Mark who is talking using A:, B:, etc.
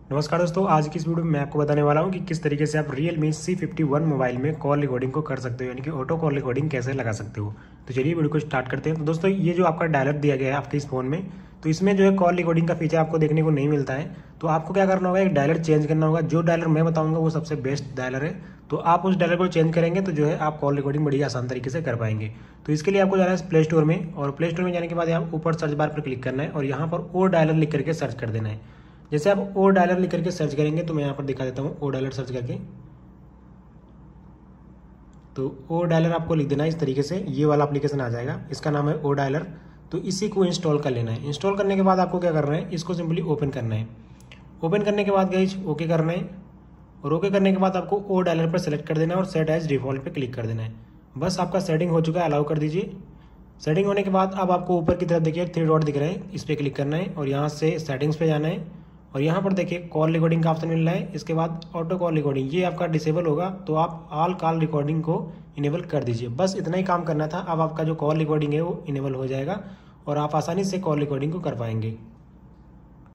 A: नमस्कार दोस्तों, आज की इस वीडियो में मैं आपको बताने वाला हूं कि किस तरीके से आप Realme C51 मोबाइल में कॉल रिकॉर्डिंग को कर सकते हो, यानी कि ऑटो कॉल रिकॉर्डिंग कैसे लगा सकते हो। तो चलिए वीडियो को स्टार्ट करते हैं। तो दोस्तों, ये जो आपका डायलर दिया गया है आपके इस फोन में, तो इसमें जो है कॉल रिकॉर्डिंग का फीचर आपको देखने को नहीं मिलता है। तो आपको क्या करना होगा, एक डायलर चेंज करना होगा। जो डायलर मैं बताऊंगा वो सबसे बेस्ट डायलर है, तो आप उस डायलर को चेंज करेंगे तो जो है आप कॉल रिकॉर्डिंग बड़ी आसान तरीके से कर पाएंगे। तो इसके लिए आपको जाना है प्ले स्टोर में, और प्ले स्टोर में जाने के बाद यहाँ ऊपर सर्च बार पर क्लिक करना है और यहाँ पर ओ डायलर लिख करके सर्च कर देना है। जैसे आप ओ डायलर लिख करके सर्च करेंगे तो मैं यहाँ पर दिखा देता हूँ ओ डायलर सर्च करके। तो ओ डायलर आपको लिख देना है इस तरीके से, ये वाला एप्लीकेशन आ जाएगा, इसका नाम है ओ डायलर। तो इसी को इंस्टॉल कर लेना है। इंस्टॉल करने के बाद आपको क्या करना है, इसको सिंपली ओपन करना है। ओपन करने के बाद गाइस ओके करना है, और ओके करने के बाद आपको ओ डायलर पर सेलेक्ट कर देना है और सेट एज डिफॉल्ट पे क्लिक कर देना है। बस आपका सेटिंग हो चुका है, अलाउ कर दीजिए। सेटिंग होने के बाद अब आपको ऊपर की तरफ देखिए 3 डॉट दिख रहे हैं, इस पर क्लिक करना है और यहाँ से सेटिंग्स पे जाना है और यहाँ पर देखिए कॉल रिकॉर्डिंग का ऑप्शन मिल रहा है। इसके बाद ऑटो कॉल रिकॉर्डिंग ये आपका डिसेबल होगा, तो आप ऑल कॉल रिकॉर्डिंग को इनेबल कर दीजिए। बस इतना ही काम करना था। अब आपका जो कॉल रिकॉर्डिंग है वो इनेबल हो जाएगा और आप आसानी से कॉल रिकॉर्डिंग को कर पाएंगे।